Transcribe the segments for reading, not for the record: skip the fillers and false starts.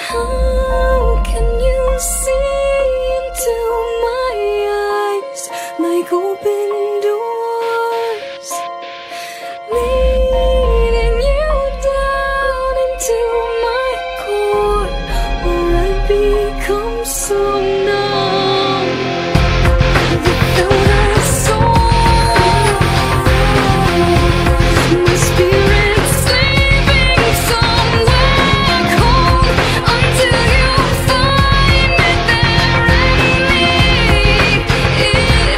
How can you see into my eyes like open doors, leading you down into my core, where I become so numb without a soul. My spirit's sleeping somewhere cold until you find me there and lead it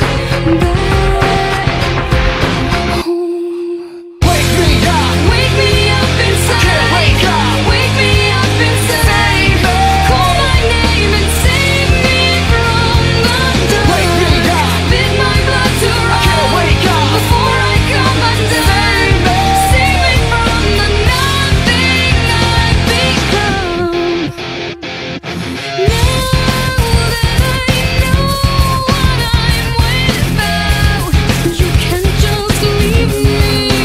back home. Wake me up! Wake me up inside. Can't wake up! Wake me up inside. Call my name and save me from the dark. Wake me up! Bid my blood to run. Can't wake up! Before I come undone. Save me from the nothing I've become. Now that I know what I'm without, you can't just leave me.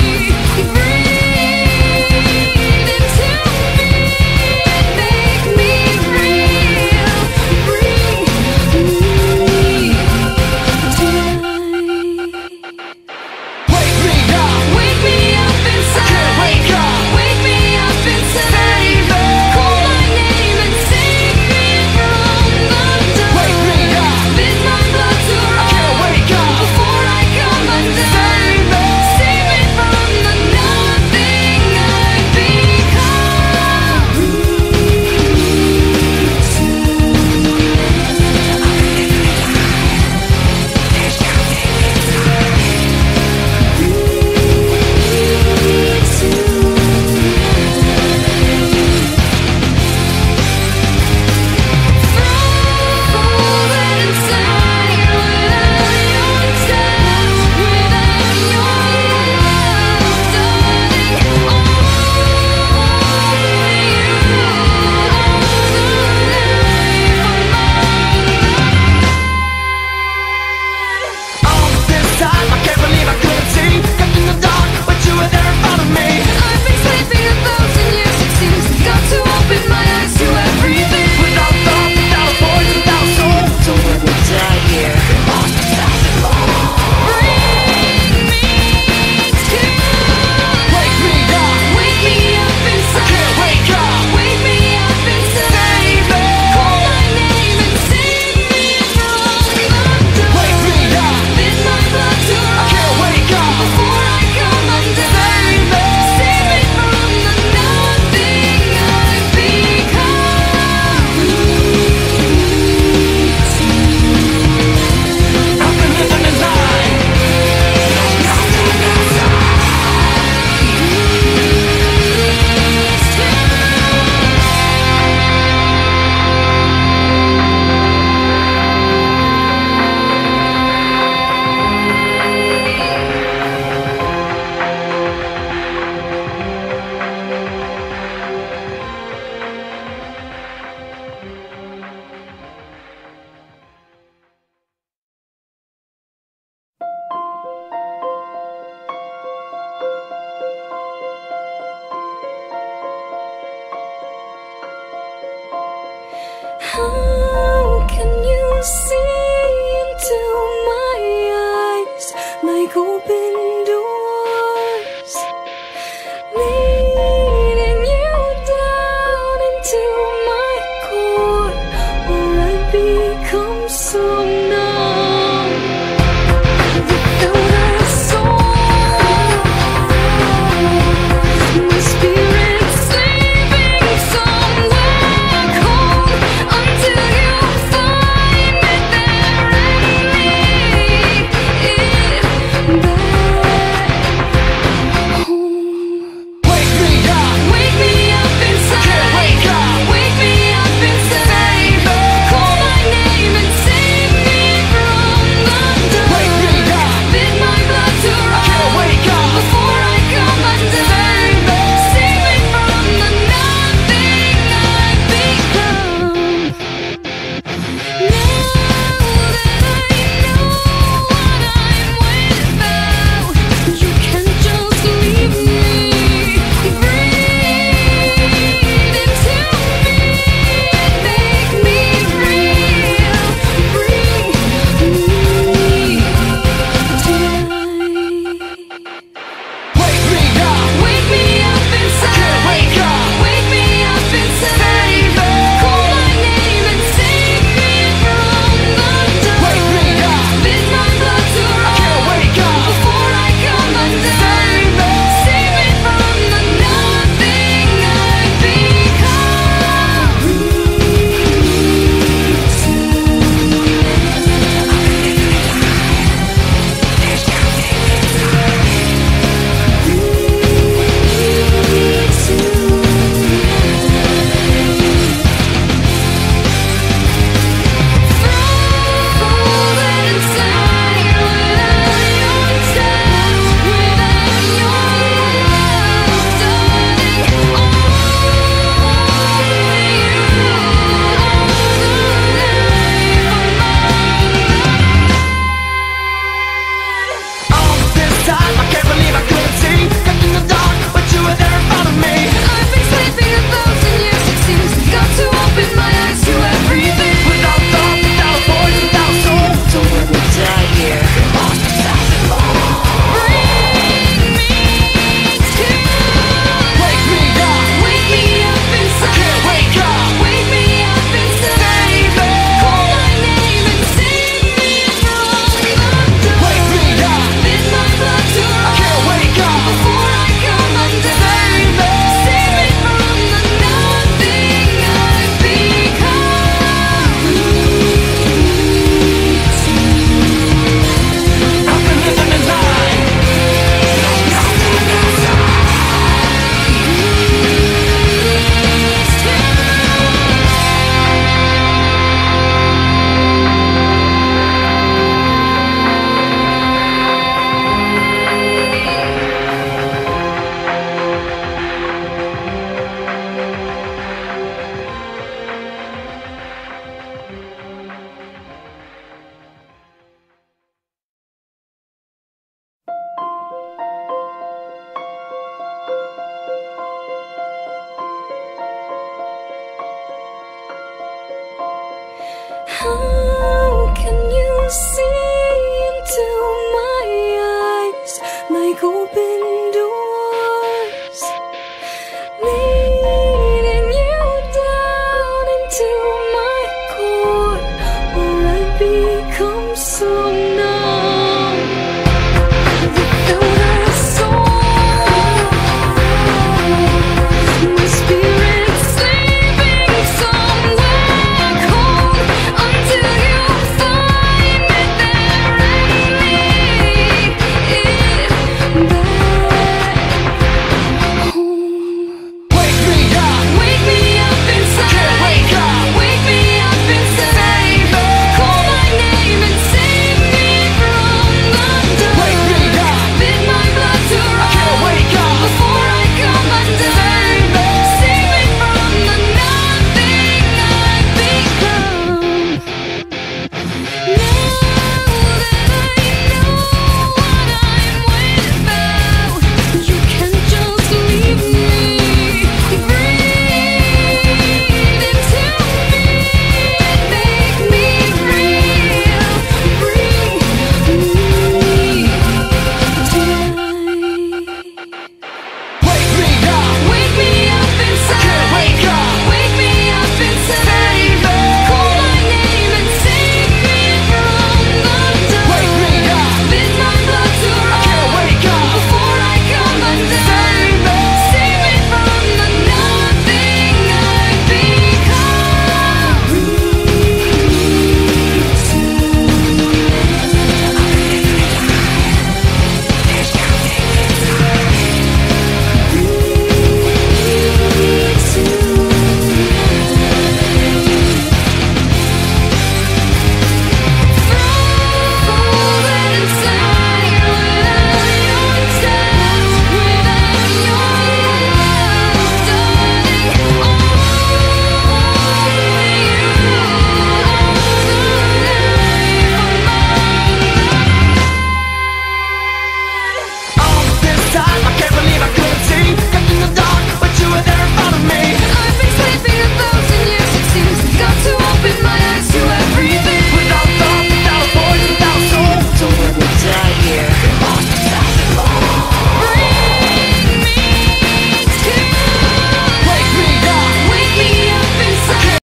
Breathe into me, make me real. Bring me tonight. Wake me up! Wake me up inside. Can't wake up! Wake me up inside. Call my name and save me from the dark. Wake me up! Bid my blood to run. Can't wake up! Before I come undone. Save me from the nothing I've All this time, I can't believe I couldn't see. Kept in the dark, but you were there in front of me. I've been sleeping 1,000 years, it seems. Got to open my eyes to everything. Without thought, without a voice, without a soul. So when we die here, lost ourselves in love. Bring me to Wake me up! wake me up inside. Can't wake up! Wake me up inside. Call my name and save me from the dark. Wake me up! Bid my blood to run. Can't wake up! Before I come undone. Save me from the nothing I've become. I've been living a lie. How can you see into my eyes like open doors, leading you down into my core, where I become so numb without a soul. My spirit's sleeping somewhere cold until you find me there see